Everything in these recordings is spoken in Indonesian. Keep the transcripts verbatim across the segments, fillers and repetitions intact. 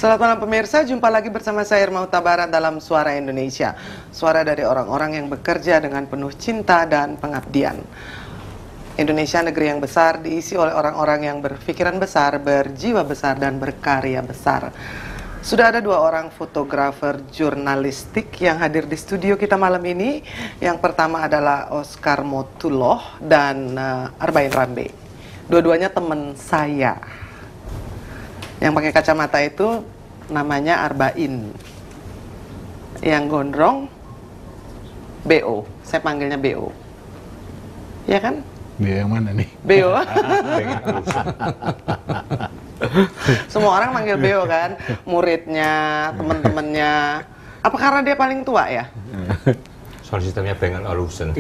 Selamat malam pemirsa, jumpa lagi bersama saya Irma Huta Barat dalam Suara Indonesia. Suara dari orang-orang yang bekerja dengan penuh cinta dan pengabdian. Indonesia negeri yang besar diisi oleh orang-orang yang berpikiran besar, berjiwa besar, dan berkarya besar. Sudah ada dua orang fotografer jurnalistik yang hadir di studio kita malam ini. Yang pertama adalah Oscar Motuloh dan uh, Arbain Rambe. Dua-duanya teman saya. Yang pakai kacamata itu namanya Arbain. Yang gondrong B O. Saya panggilnya B O. Ya kan? B O yang mana nih? B O. Semua orang manggil B O kan? Muridnya, teman-temannya. Apa karena dia paling tua ya? Soal sistemnya Bang Olufsen.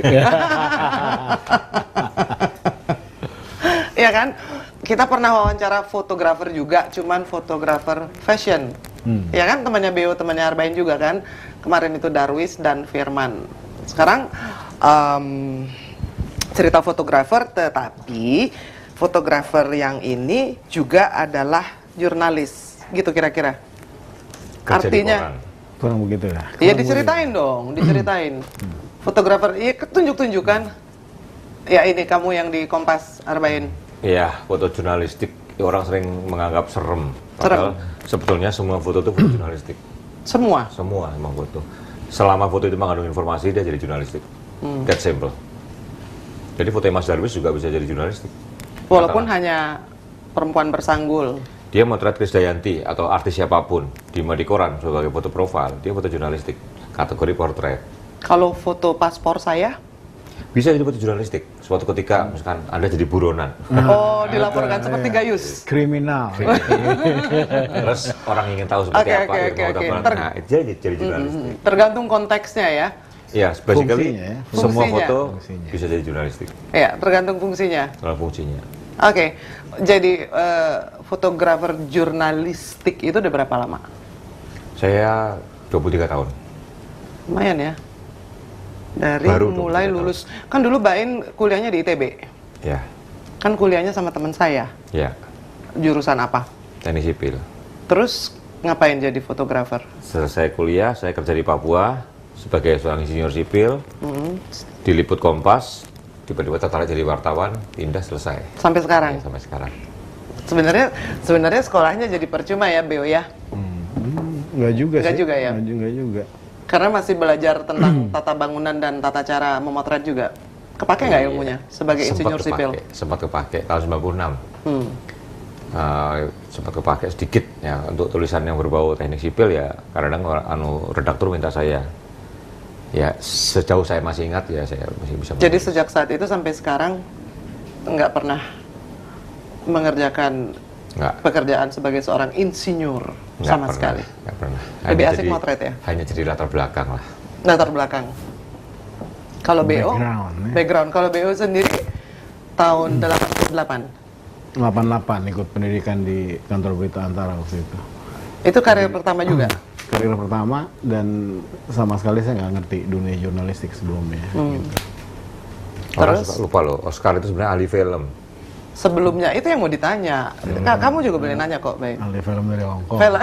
Iya kan? Kita pernah wawancara fotografer juga, cuman fotografer fashion. Hmm. Ya kan, temannya B O, temannya Arbain juga kan. Kemarin itu Darwis dan Firman. Sekarang um, cerita fotografer, tetapi fotografer yang ini juga adalah jurnalis, gitu kira-kira. Artinya, kurang begitu ya? Iya diceritain dong, diceritain. Fotografer, iya tunjuk-tunjuk kan. Ya ini kamu yang di Kompas, Arbain. Iya, foto jurnalistik orang sering menganggap serem. Padahal serem. Sebetulnya semua foto itu foto jurnalistik. Semua? Semua emang foto. Selama foto itu mengandung informasi, dia jadi jurnalistik. Hmm. That simple. Jadi foto Mas Darwis juga bisa jadi jurnalistik. Walaupun Katakan. hanya perempuan bersanggul. Dia motret Krisdayanti atau artis siapapun di di koran sebagai foto profil, dia foto jurnalistik, kategori portret. Kalau foto paspor saya? Bisa jadi foto jurnalistik. Suatu ketika, misalkan Anda jadi buronan. Oh, dilaporkan seperti Gayus. Kriminal. Terus orang ingin tahu seperti okay, apa. Okay, gitu, okay, okay. Ter nah, itu jadi, jadi jurnalistik. Mm -hmm. Tergantung konteksnya ya. Iya, yes, basically ya. semua Fungsinya. foto Fungsinya. bisa jadi jurnalistik. Iya, tergantung fungsinya. Kalau fungsinya. Oke, okay. Jadi uh, fotografer jurnalistik itu udah berapa lama? Saya dua puluh tiga tahun. Lumayan ya. Dari Baru mulai lulus, kan dulu Bain kuliahnya di I T B. Ya. Kan kuliahnya sama teman saya. Ya. Jurusan apa? Teknik sipil. Terus ngapain jadi fotografer? Selesai kuliah, saya kerja di Papua sebagai seorang insinyur sipil. Mm-hmm. Diliput Kompas, tiba-tiba tertarik jadi wartawan, pindah selesai. Sampai sekarang? Ya, sampai sekarang. Sebenarnya sebenarnya sekolahnya jadi percuma ya, Beo ya? Hmm. Enggak juga Enggak sih. juga ya? Enggak juga juga. Karena masih belajar tentang tata bangunan dan tata cara memotret juga. Kepake nggak ilmunya sebagai sempat insinyur kepake, sipil? Sempat kepake, tahun sembilan puluh enam. Hmm. Uh, sempat kepake sedikit ya untuk tulisan yang berbau teknik sipil ya. Kadang anu redaktur minta saya. Ya sejauh saya masih ingat ya saya masih bisa. Jadi menulis. Sejak saat itu sampai sekarang nggak pernah mengerjakan Nggak. pekerjaan sebagai seorang insinyur nggak sama pernah, sekali. Nggak pernah. Lebih hanya asik jadi, motret ya? Hanya jadi latar belakang lah. Latar belakang. Kalau B O, background, ya. background. Kalau B O sendiri tahun delapan puluh delapan. delapan puluh delapan ikut pendidikan di kantor berita Antara waktu itu. Itu karir jadi, pertama juga? Karir pertama dan sama sekali saya nggak ngerti dunia jurnalistik sebelumnya. Hmm. Gitu. Terus? Orang lupa loh, Oscar itu sebenarnya ahli film. Sebelumnya itu yang mau ditanya. Hmm. Kamu juga boleh nanya kok, Baik. Ahli film dari Hongkong. Film.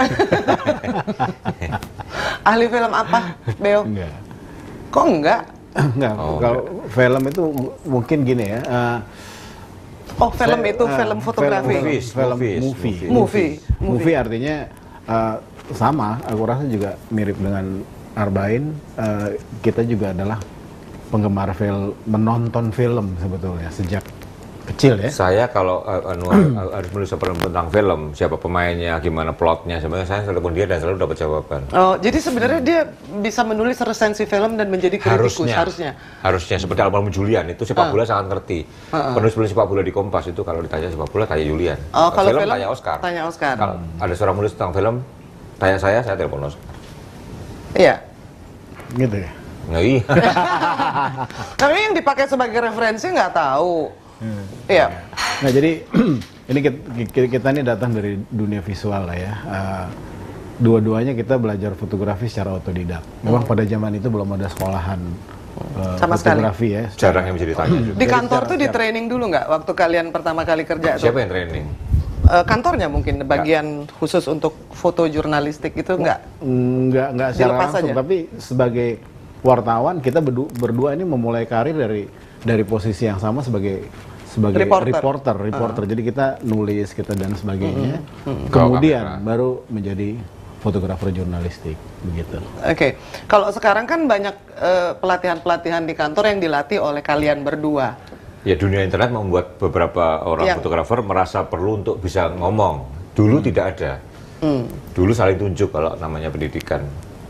Ahli film apa, Beo? Enggak. Kok enggak? Enggak. Oh, kalau enggak. Film itu mungkin gini ya. Uh, oh, film saya, itu uh, film fotografi. Film, movies, film movies, movie. movie. Movie. Movie. Movie artinya uh, sama. Aku rasa juga mirip dengan Arbain. Uh, kita juga adalah penggemar film, menonton film sebetulnya sejak kecil ya. Saya kalau uh, uh, harus menulis tentang film, siapa pemainnya, gimana plotnya, sebenarnya saya telepon dia dan selalu dapat jawaban. Oh, jadi sebenarnya dia bisa menulis resensi film dan menjadi kritikus harusnya. Harusnya. Harusnya seperti Almarhum Julian itu sepak bola uh. sangat ngerti. Uh -uh. Penulis-penulis sepak bola di Kompas itu kalau ditanya sepak bola tanya Julian. Oh, kalau film, film tanya Oscar. Tanya Oscar. Kalau hmm. ada seorang menulis tentang film, tanya saya, saya telepon Oscar. Iya. Gitu ya. Nah, iya. Tapi yang dipakai sebagai referensi nggak tahu. Hmm. Iya. Nah jadi ini kita, kita ini datang dari dunia visual lah ya. Uh, dua-duanya kita belajar fotografi secara otodidak. Memang hmm. pada zaman itu belum ada sekolahan uh, sama fotografi sekali. ya. Jarang yang bisa ditanya. Di kantor tuh di training dulu nggak waktu kalian pertama kali kerja? Siapa tuh? yang training? uh, kantornya mungkin bagian nggak. Khusus untuk foto jurnalistik itu enggak? Enggak, enggak secara langsung, aja. Tapi sebagai wartawan kita berdu berdua ini memulai karir dari dari posisi yang sama sebagai sebagai reporter, reporter. reporter. Uh. Jadi kita nulis kita dan sebagainya. Mm -hmm. Kemudian oh, baru menjadi fotografer jurnalistik begitu. Oke, okay. Kalau sekarang kan banyak pelatihan-pelatihan uh, di kantor yang dilatih oleh kalian berdua. Ya, dunia internet membuat beberapa orang yang... fotografer merasa perlu untuk bisa ngomong. Dulu hmm. tidak ada. Hmm. Dulu saling tunjuk kalau namanya pendidikan.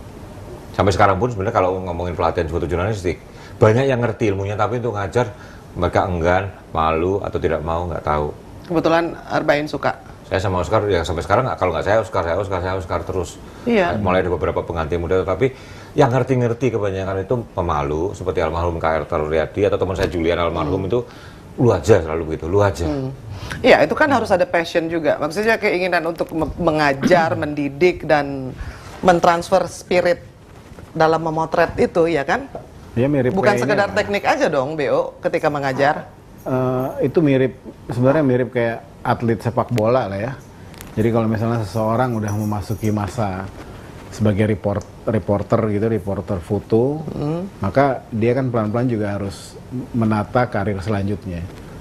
Sampai sekarang pun sebenarnya kalau ngomongin pelatihan foto jurnalistik, banyak yang ngerti ilmunya tapi untuk ngajar mereka enggan, malu atau tidak mau, nggak tahu. Kebetulan Arba'in suka. Saya sama Oscar ya sampai sekarang kalau nggak saya Oscar, saya Oscar, saya Oscar terus. Iya. Mulai ada beberapa pengganti muda, tapi yang ngerti-ngerti kebanyakan itu pemalu seperti almarhum K R Taruryadi atau teman saya Julian almarhum hmm. itu lu aja selalu begitu, lu aja. Iya, hmm. itu kan harus ada passion juga. Maksudnya keinginan untuk mengajar, mendidik dan mentransfer spirit dalam memotret itu, ya kan? Ya, mirip. Bukan sekedar teknik aja dong, B O, ketika mengajar. Uh, itu mirip, sebenarnya mirip kayak atlet sepak bola lah ya. Jadi kalau misalnya seseorang udah memasuki masa sebagai report, reporter gitu, reporter foto, mm. maka dia kan pelan-pelan juga harus menata karir selanjutnya.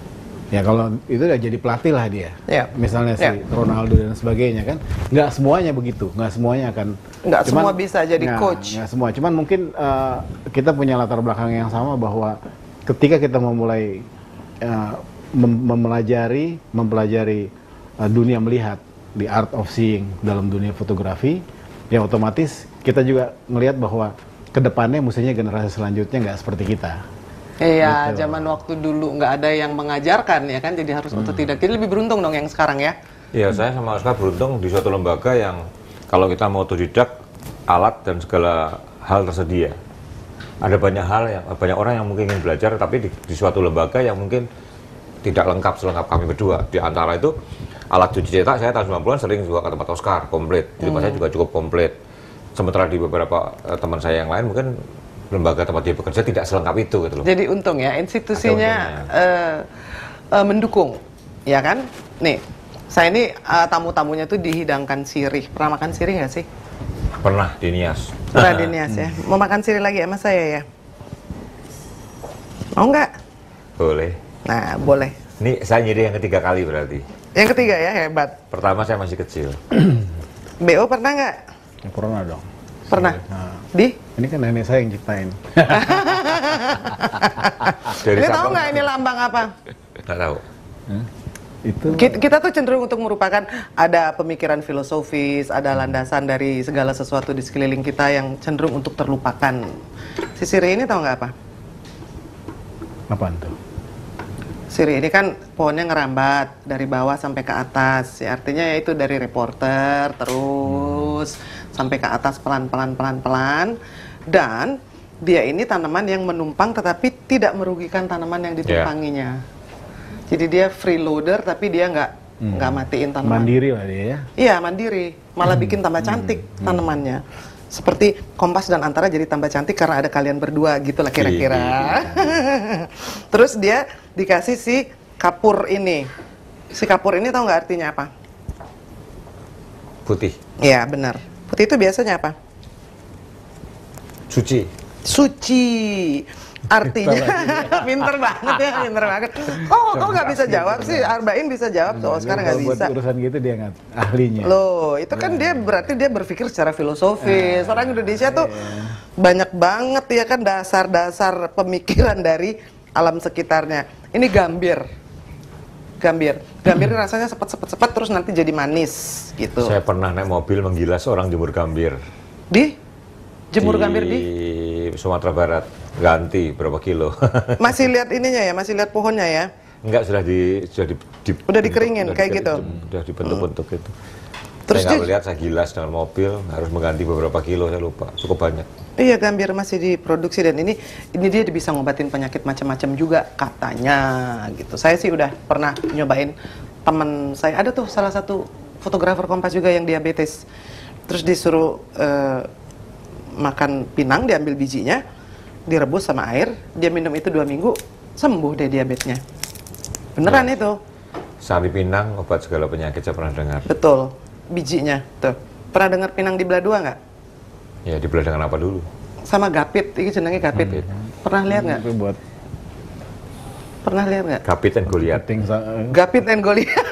Ya kalau itu udah jadi pelatih lah dia. Yeah. Misalnya si yeah. Ronaldo dan sebagainya kan, nggak semuanya begitu, nggak semuanya akan. Nggak semua bisa jadi nggak, coach. Nggak semua, cuman mungkin uh, kita punya latar belakang yang sama bahwa ketika kita memulai uh, mem mempelajari, mempelajari uh, dunia melihat, the art of seeing dalam dunia fotografi, ya otomatis kita juga melihat bahwa kedepannya mestinya generasi selanjutnya nggak seperti kita. Iya, gitu. Zaman waktu dulu nggak ada yang mengajarkan ya kan, jadi harus hmm. otodidak. Jadi lebih beruntung dong yang sekarang ya. Iya, saya sama Oscar beruntung di suatu lembaga yang kalau kita mau otodidak, alat dan segala hal tersedia. Ada banyak hal yang banyak orang yang mungkin ingin belajar, tapi di, di suatu lembaga yang mungkin tidak lengkap selengkap kami berdua. Di antara itu alat cuci cetak saya tahun sembilan puluhan sering juga ke tempat Oscar komplit. Di tempat hmm. saya juga cukup komplit. Sementara di beberapa uh, teman saya yang lain mungkin lembaga tempat dia bekerja tidak selengkap itu gitu loh. Jadi untung ya institusinya uh, uh, mendukung, ya kan? Nih, saya ini uh, tamu-tamunya tuh dihidangkan sirih. Pernah makan sirih nggak sih? Pernah di Nias. Pernah di Nias ya. Mau makan sirih lagi sama saya ya? Mau nggak? Boleh. Nah, boleh. Ini saya nyiri yang ketiga kali berarti. Yang ketiga ya, hebat. Pertama saya masih kecil. B O pernah nggak? Ya, pernah dong. Pernah? Nah, di? Ini kan nenek saya yang ciptain. Ini tahu nggak ini lambang apa? Nggak tahu. Hmm? Itu kita, kita tuh cenderung untuk merupakan ada pemikiran filosofis, ada landasan dari segala sesuatu di sekeliling kita yang cenderung untuk terlupakan. Si sirih ini tahu nggak apa? Apaan tuh? Sirih ini kan pohonnya ngerambat dari bawah sampai ke atas. Ya, artinya ya itu dari reporter terus hmm. sampai ke atas pelan-pelan pelan-pelan, dan dia ini tanaman yang menumpang tetapi tidak merugikan tanaman yang ditumpanginya. Yeah. Jadi dia freeloader tapi dia nggak hmm. nggak matiin tanaman. Mandiri lah dia ya? Iya, mandiri. Malah hmm. bikin tambah cantik hmm. tanamannya. Seperti Kompas dan Antara jadi tambah cantik karena ada kalian berdua gitu lah kira-kira. Terus dia dikasih si kapur ini. Si kapur ini tahu nggak artinya apa? Putih. Iya, benar. Putih itu biasanya apa? Suci. Suci. Artinya, pinter banget ya, pinter banget. Oh, kok nggak bisa jawab sih? Arba'in bisa jawab, soal sekarang nggak bisa. Buat urusan gitu dia nggak ahlinya. Loh, itu kan dia berarti dia berpikir secara filosofis. Orang Indonesia tuh banyak banget ya kan dasar-dasar pemikiran dari alam sekitarnya. Ini gambir. Gambir. Gambir rasanya sepet-sepet-sepet terus nanti jadi manis gitu. Saya pernah naik mobil menggilas orang jemur gambir. Di? Jemur di gambir di? Sumatera Barat. Ganti berapa kilo. Masih lihat ininya ya? Masih lihat pohonnya ya? Enggak, sudah di sudah di, di udah dikeringin udah kayak di, gitu. Sudah dibentuk-bentuk hmm. itu. Terus saya nggak lihat, saya gilas dengan mobil, harus mengganti beberapa kilo, saya lupa. Cukup banyak. Iya, gambir masih diproduksi dan ini ini dia bisa ngobatin penyakit macam-macam juga katanya gitu. Saya sih udah pernah nyobain, teman saya ada tuh salah satu fotografer Kompas juga yang diabetes. Terus disuruh uh, makan pinang, diambil bijinya, direbus sama air, dia minum itu dua minggu, sembuh deh diabetesnya. Beneran ya. Itu. Sari pinang, obat segala penyakit saya pernah dengar. Betul, bijinya tuh. Pernah dengar pinang di belah dua nggak? Ya, dibelah dengan apa dulu? Sama gapit, ini jenengnya gapit. Hmm. Pernah lihat nggak? Itu buat Pernah lihat nggak? Gapit dan Goliat. cutting sa- Gapit and Goliat.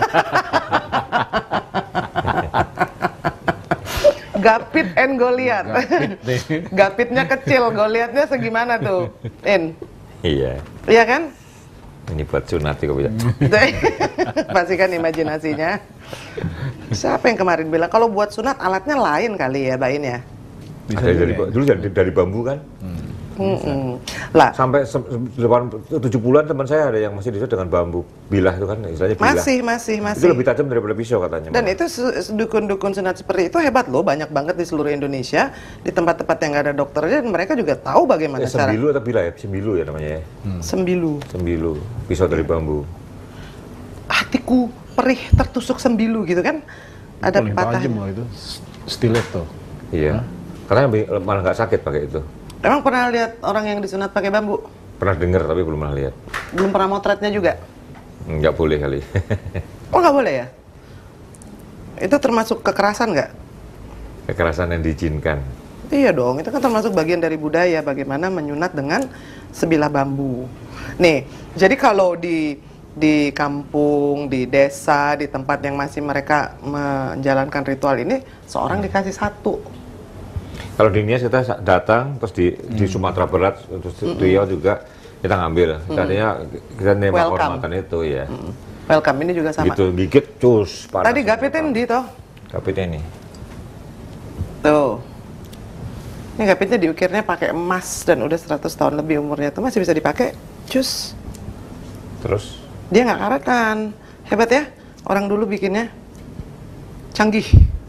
Gapit and Goliat. Gapit deh. Gapitnya kecil, Goliatnya segimana tuh? In. Iya. Iya kan? Ini buat sunat kok bisa. Pastikan imajinasinya. Siapa yang kemarin bilang kalau buat sunat alatnya lain kali ya, Bain ya? Bisa Ada juga dari, ya? dulu dari, dari bambu kan. Mm-mm. Lah, Sampai se- se- delapan- tujuh puluhan teman saya ada yang masih disusut dengan bambu. Bilah itu kan istilahnya bilah. masih, masih, Itu masih. lebih tajam daripada pisau katanya. Dan malah. itu se- dukun-dukun sunat seperti itu hebat loh, banyak banget di seluruh Indonesia, di tempat-tempat yang nggak ada dokternya, dan mereka juga tahu bagaimana Eh, cara sembilu atau bilah ya? Sembilu ya namanya ya. sembilu. Sembilu. Pisau dari bambu. Hatiku perih tertusuk sembilu gitu kan? Ada Paling tajam patahnya. loh itu. Stiletto. Iya. Karena lebih- malah nggak sakit pakai itu. Emang pernah lihat orang yang disunat pakai bambu? Pernah dengar tapi belum pernah lihat. Belum pernah motretnya juga? Nggak boleh kali. Oh nggak boleh ya? Itu termasuk kekerasan nggak? Kekerasan yang diizinkan. Iya dong, itu kan termasuk bagian dari budaya bagaimana menyunat dengan sebilah bambu. Nih, jadi kalau di di kampung, di desa, di tempat yang masih mereka menjalankan ritual ini, seorang dikasih satu. Kalau di Nias kita sa- datang, terus di, di Sumatera Barat, terus di Riau juga kita ngambil. Artinya kita nembak Welcome. hormatan itu ya. Mm. Welcome, ini juga sama. Gitu, gigit, cus, panas. Tadi gapitin di toh. Gapitnya ini. Tuh. Ini gapitnya diukirnya pakai emas dan udah seratus tahun lebih umurnya tuh masih bisa dipakai. Cus. Terus, Dia nggak karetan. Hebat ya. Orang dulu bikinnya canggih.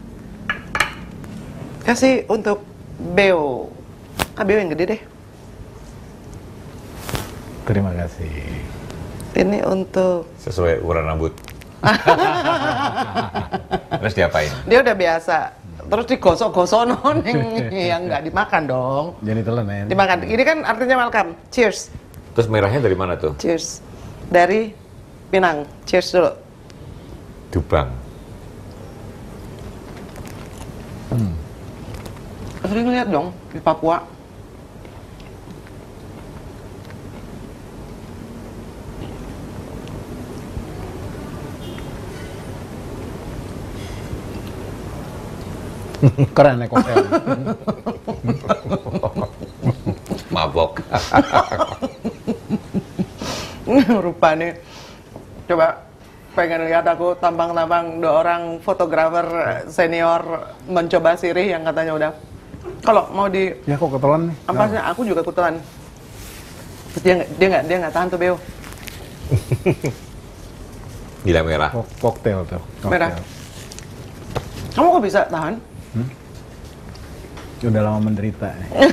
Kasih untuk Beo. Ah, Beo yang gede deh. Terima kasih. Ini untuk... sesuai ukuran rambut. Terus diapain? Dia udah biasa. Terus digosok-gosok noning. Yang nggak dimakan dong. Jadi telan ya. Dimakan. Ini kan artinya welcome. Cheers. Terus merahnya dari mana tuh? Cheers. Dari Pinang. Cheers dulu. Dubang. Hmm. Sering lihat dong di Papua. Keren ya koktel. Mabok. Rupanya. Coba pengen lihat aku tampang-tampang dua orang fotografer senior mencoba sirih yang katanya udah. Kalau mau di Ya kok ketelan nih. apa sih? Aku juga kutelan. Terus dia nggak dia nggak dia nggak tahan tuh Beo. Gila merah. Kok koktel tuh. Koktel. Merah. Kamu kok bisa tahan? Udah lama menderita.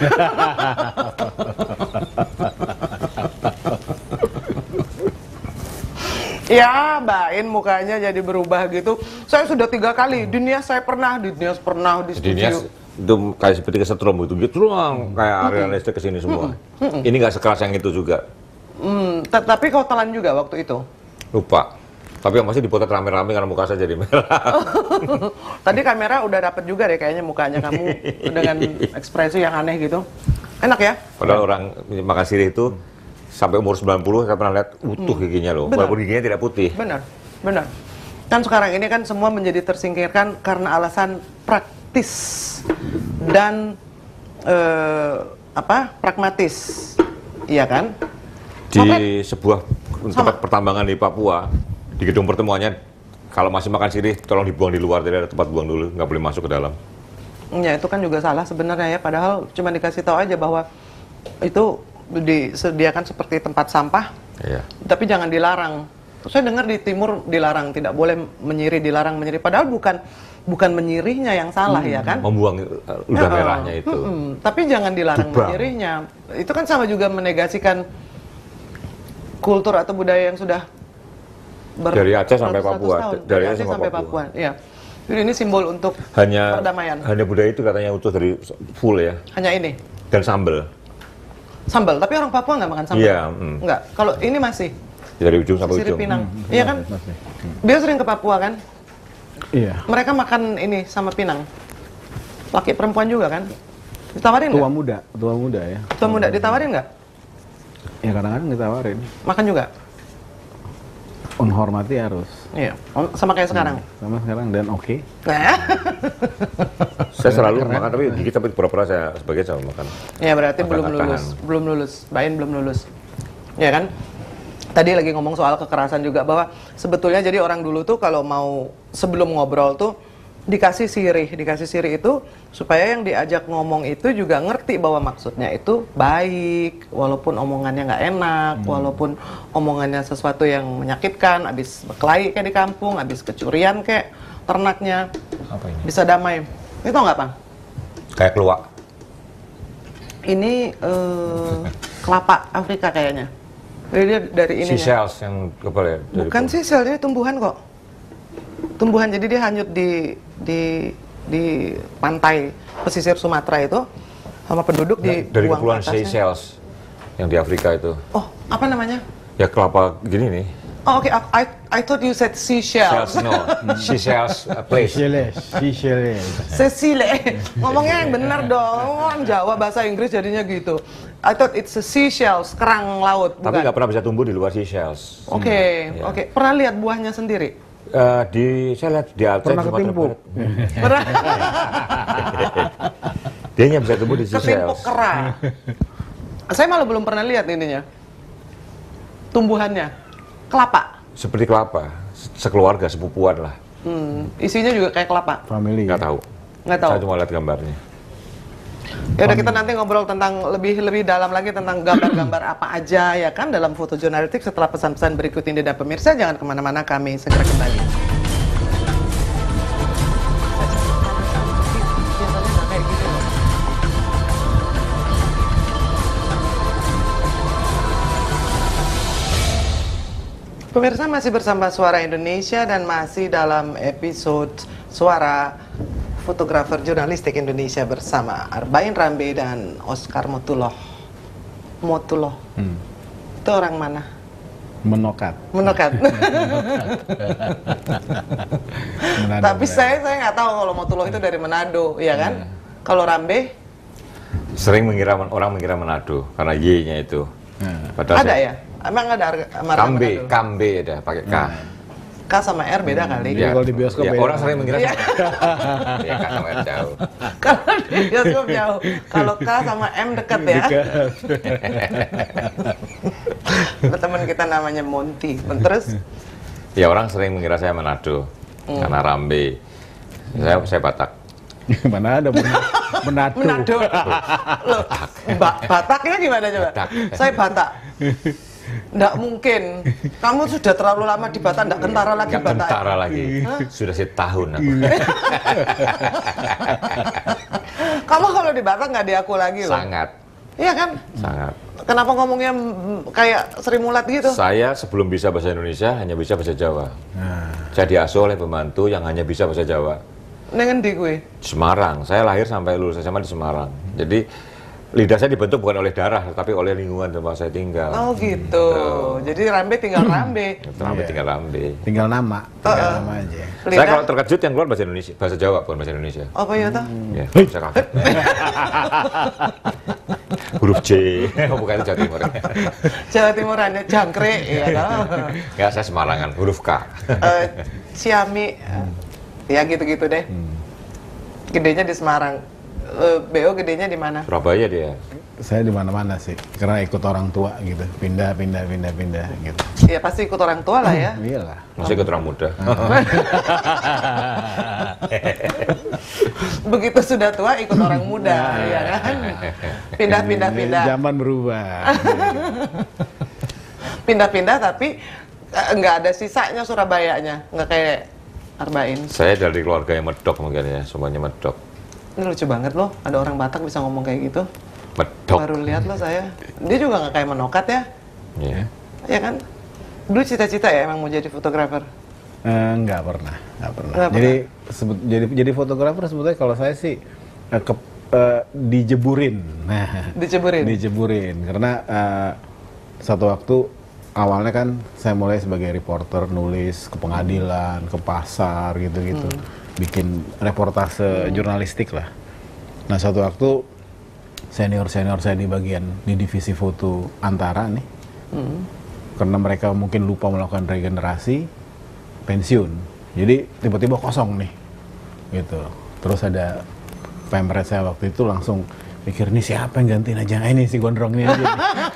Ya, Bain mukanya jadi berubah gitu. Saya sudah tiga kali. Di Nias saya pernah, di Nias pernah, di Di Nias studio. itu kayak seperti kesetrum gitu, gitu doang, kayak area listrik kesini semua. Ini nggak sekeras yang itu juga. Hmm, t- tapi kau telan juga waktu itu. Lupa. Tapi yang pasti dipotret rame-rame karena muka saya jadi merah. Tadi kamera udah dapet juga deh kayaknya mukanya kamu dengan ekspresi yang aneh gitu. Enak ya? Padahal orang makan sirih itu sampai umur sembilan puluh saya pernah lihat utuh giginya loh, Benar. walaupun giginya tidak putih. Benar, benar. Kan sekarang ini kan semua menjadi tersingkirkan karena alasan praktis dan eh, apa pragmatis, iya kan? Di Sampai- sebuah tempat pertambangan di Papua, di gedung pertemuannya, kalau masih makan sirih, tolong dibuang di luar, jadi ada tempat buang dulu, nggak boleh masuk ke dalam. Ya itu kan juga salah sebenarnya ya, padahal cuma dikasih tahu aja bahwa itu disediakan seperti tempat sampah, Iya. tapi jangan dilarang. Saya dengar di timur dilarang, tidak boleh menyirih, dilarang menyirih. Padahal bukan bukan menyirihnya yang salah ya kan? Membuang uh, ludah Ya, merahnya itu. mm-mm. Tapi jangan dilarang Dubang. menyirihnya. Itu kan sama juga menegasikan kultur atau budaya yang sudah ber- Dari Aceh sampai beratus-ratus Papua. tahun. Dari Dari Aceh Aceh sampai sampai Papua. Papua. Iya. Jadi ini simbol untuk Hanya perdamaian. hanya budaya itu katanya utuh dari full ya, Hanya ini. dan sambel. Sambal, tapi orang Papua nggak makan sambal. Iya, mm. Nggak. Kalau ini masih. Dari ujung sampai Sisir ujung. Pinang. Hmm, Iya kan? masih. Hmm. Dia sering ke Papua kan? Iya. Mereka makan ini sama pinang. Laki perempuan juga kan? Ditawarin Tua nggak? muda, tua muda ya. Tua muda ditawarin nggak? Ya kadang-kadang ditawarin. Makan juga? Menghormati harus. Iya. Oh, sama kayak sekarang. Sama sekarang dan oke. Nah. Saya selalu makan, tapi dikit tapi pura-pura saya sebagian sama makan. Ya berarti Makan belum atahan. lulus, belum lulus. Bain belum lulus. Ya kan? Tadi lagi ngomong soal kekerasan juga, bahwa sebetulnya jadi orang dulu tuh kalau mau sebelum ngobrol tuh dikasih sirih, dikasih sirih itu supaya yang diajak ngomong itu juga ngerti bahwa maksudnya itu baik, walaupun omongannya nggak enak, hmm. walaupun omongannya sesuatu yang menyakitkan, abis berkelahi kayak di kampung, abis kecurian kayak ternaknya, Apa ini? bisa damai. Itu nggak, Bang? Kayak keluak. Ini eh, kelapa Afrika kayaknya. Jadi dia dari ini. Seashells yang kepala ya? Dari Bukan pohon. sih, selnya tumbuhan kok. Tumbuhan, jadi dia hanyut di di di pantai pesisir Sumatera itu sama penduduk di Nah, dari buang kepulauan ke atasnya. Seychelles yang di Afrika itu. Oh, apa namanya? Ya kelapa gini nih. Oh, oke. I I thought you said seashells. Seychelles, no. Seychelles uh, place. Seychelles, Seychelles. Cecile, ngomongnya yang benar dong. Orang Jawa bahasa Inggris jadinya gitu. I thought it's a seashells, kerang laut, Tapi bukan? nggak pernah bisa tumbuh di luar Seychelles. Oke, Ya. oke. Pernah lihat buahnya sendiri? Eh, di saya lihat di Aceh, Pernah Sumatera ketimpuk. Barat. Pernah Dia hanya bisa tumbuh di ketimpuk Seychelles. kera. Saya malah belum pernah lihat ininya. Tumbuhannya. Kelapa. Seperti kelapa, sekeluarga, sepupuan lah. Hmm, isinya juga kayak kelapa. Family. Nggak tahu. Nggak tahu. Saya cuma lihat gambarnya. Ya udah, kita nanti ngobrol tentang lebih lebih dalam lagi tentang gambar-gambar apa aja ya kan dalam fotojurnalistik setelah pesan-pesan berikut ini. Dan pemirsa jangan kemana-mana, kami segera kembali. Pemirsa masih bersama Suara Indonesia dan masih dalam episode Suara Fotografer Jurnalistik Indonesia bersama Arbain Rambe dan Oscar Motuloh. Motuloh. Hmm. Itu orang mana? Menokat. Menokat. Manado, Tapi Manado. saya saya nggak tahu kalau Motuloh itu dari Manado, ya kan? Kalau Rambe Sering mengira orang mengira Manado karena Y-nya itu. Nah. Padahal ada saya- ya? Emang ada marga Kambe, Manado? Kambe ada pakai K. K sama R beda kali. Iya. Kalau di bioskop ya, beda. orang sering mengira Iya. sama. Ya K sama R jauh. Kalau di bioskop jauh. Kalau K sama M dekat ya. Ada teman kita namanya Monty. Terus Ya orang sering mengira saya Manado Hmm. karena Rambe. Saya saya Batak. Mana ada Manado. Manado. Manado. Loh, ba Bataknya gimana coba? Batak. Saya Batak. Nggak mungkin. Kamu sudah terlalu lama di Batak, nggak kentara lagi Nggak Batak. kentara lagi. Sudah setahun aku. Kamu kalau di Batak nggak diaku lagi loh. Sangat, Iya kan? sangat. Kenapa ngomongnya mm, kayak Sri Mulat gitu? Saya sebelum bisa bahasa Indonesia hanya bisa bahasa Jawa. Saya diasuh oleh pembantu yang hanya bisa bahasa Jawa. Nengen di gue. Semarang. Saya lahir sampai lulus S M A di Semarang. Jadi lidah saya dibentuk bukan oleh darah, tapi oleh lingkungan tempat saya tinggal. Oh gitu. Jadi Rambe tinggal Rambe. Rambe Iya. tinggal Rambe. Tinggal nama, tinggal nama aja. Saya Lidah. kalau terkejut yang keluar bahasa Indonesia, bahasa Jawa bukan bahasa Indonesia. Apa ya toh? Ya, bisa kaget. Huruf J. Oh, bukan itu Jawa Timur. Jawa Timuran ya, jangkrik ya toh. Ya, saya Semarangan, huruf K. Eh, Ciami. Ya gitu-gitu deh. Gedenya di Semarang. Eh, B O gedenya di mana? Surabaya dia. Saya di mana-mana sih, karena ikut orang tua gitu, pindah, pindah, pindah, pindah gitu. Ya pasti ikut orang tua lah ya. Iyalah. Masih ikut orang muda. Begitu sudah tua ikut orang muda, ya kan? Pindah-pindah pindah. Zaman berubah. Pindah-pindah tapi eh, nggak ada sisanya Surabayanya, nggak kayak Arbain. Saya dari keluarga yang medok mungkin ya, semuanya medok. Ini lucu banget loh, ada orang Batak bisa ngomong kayak gitu. Medok. Baru lihat loh saya. Dia juga nggak kayak Menokat ya, Iya. ya kan? Dulu cita-cita ya emang mau jadi fotografer. Eh, nggak pernah, nggak pernah. Nggak jadi sebet, jadi jadi fotografer sebetulnya kalau saya sih eh, ke, eh, dijeburin, nah, Diceburin. dijeburin karena eh, satu waktu awalnya kan saya mulai sebagai reporter, nulis ke pengadilan, ke pasar gitu-gitu, hmm. bikin reportase hmm. jurnalistik lah. Nah suatu waktu senior-senior saya di bagian di divisi foto Antara nih, hmm. karena mereka mungkin lupa melakukan regenerasi, pensiun, jadi tiba-tiba kosong nih, gitu. Terus ada pemret saya waktu itu langsung pikir, nih siapa yang gantiin aja, nah, ini si gondrong ini aja.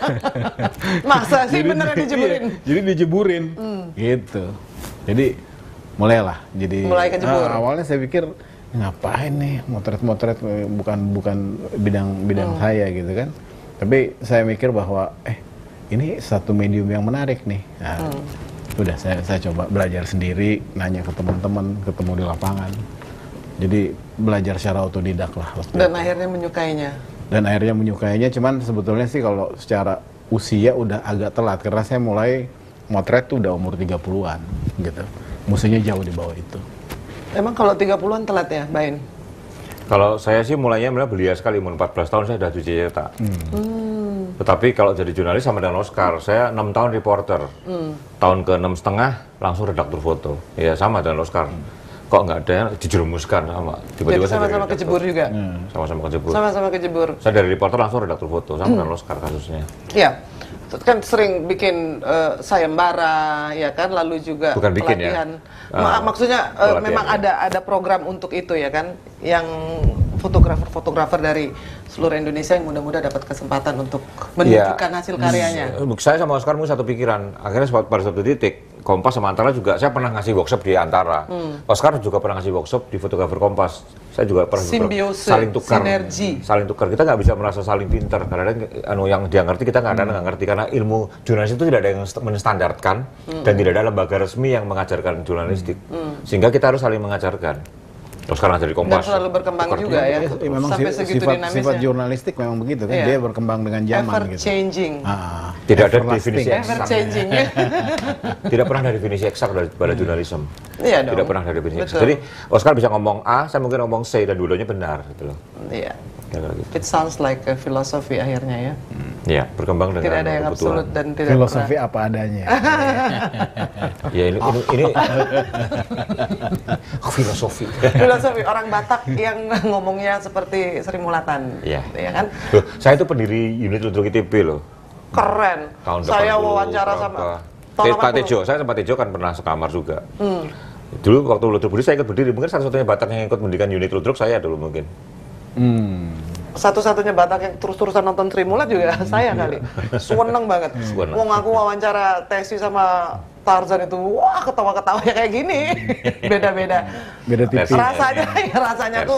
Masa sih beneran dijeburin? Iya, jadi dijeburin, hmm. gitu. Jadi mulailah, jadi mulai kejebur. Uh, awalnya saya pikir ngapain nih motret-motret, bukan bukan bidang bidang hmm. saya gitu kan. Tapi saya mikir bahwa eh ini satu medium yang menarik nih. Nah, hmm. udah saya saya coba belajar sendiri, nanya ke teman-teman, ketemu di lapangan. Jadi belajar secara otodidak lah. Dan itu. Akhirnya menyukainya. Dan akhirnya menyukainya, cuman sebetulnya sih kalau secara usia udah agak telat, karena saya mulai motret tuh udah umur tiga puluhan gitu. Musuhnya jauh di bawah itu. Emang kalau tiga puluhan telat ya, Bain? Kalau saya sih mulainya mulai belia sekali, umur empat belas tahun saya udah cuci cetak. Hmm. Hmm. Tetapi kalau jadi jurnalis sama dengan Oscar, saya enam tahun reporter. Hmm. Tahun ke enam setengah langsung redaktur foto. Ya sama dengan Oscar. Hmm. Kok nggak ada yang dijerumuskan sama tiba-tiba saya sama-sama kejebur juga. Sama-sama hmm. kejebur. Sama-sama kejebur. Saya dari reporter langsung redaktur foto sama dengan hmm. Oscar kasusnya. Iya. Kan sering bikin uh, sayembara ya kan, lalu juga bukan bikin pelatihan. Ya. Ma maksudnya uh, memang ya. ada ada program untuk itu ya kan, yang fotografer-fotografer dari seluruh Indonesia yang mudah-mudahan dapat kesempatan untuk menunjukkan ya. hasil karyanya. Saya sama Oscar mungkin satu pikiran. Akhirnya pada suatu titik Kompas sama Antara juga, saya pernah ngasih workshop di Antara. Hmm. Oscar juga pernah ngasih workshop di fotografer Kompas. Saya juga pernah Simbiose, saling tukar, sinergi. saling tukar. Kita nggak bisa merasa saling pintar karena anu yang dia ngerti kita nggak ada hmm. nggak ngerti, karena ilmu jurnalis itu tidak ada yang menstandarkan hmm. dan tidak ada lembaga resmi yang mengajarkan jurnalistik. Hmm. Sehingga kita harus saling mengajarkan. Terus sekarang jadi Kompas. Dan selalu berkembang juga ya. ya memang sampai segitu sifat, sifat jurnalistik memang begitu kan, yeah. dia berkembang dengan zaman. Ever gitu. changing. Ah, tidak ada definisi eksak. Ever changing ya. Tidak pernah ada definisi eksak pada jurnalisme. Iya dong. Tidak pernah ada definisi eksak. Jadi Oscar bisa ngomong A, saya mungkin ngomong C, dan dua-duanya benar gitu loh. Iya. Gitu. It sounds like a philosophy akhirnya ya. Iya, hmm. berkembang dengan tidak ada yang kebutuhan. absolut dan tidak filosofi pernah. apa adanya. Ya ini ini, ini filosofi. Filosofi orang Batak yang ngomongnya seperti Sri Mulatan. Iya. Ya kan? Loh, saya itu pendiri unit Ludruk I T B loh. Keren. Tahun saya wawancara sama Pak Tejo, saya sama Tejo kan pernah sekamar juga. Hmm. Dulu waktu Ludruk berdiri saya ikut berdiri, mungkin satu-satunya Batak yang ikut mendirikan unit Ludruk saya dulu mungkin. Hmm. Satu-satunya Batak yang terus-terusan nonton Sri Mulat juga hmm. saya kali. Seneng banget. Mau ngaku wawancara Tesi sama Tarzan itu, wah ketawa-ketawa ya kayak gini. Beda-beda. Beda tipis. Rasanya, ya, rasanya tuh.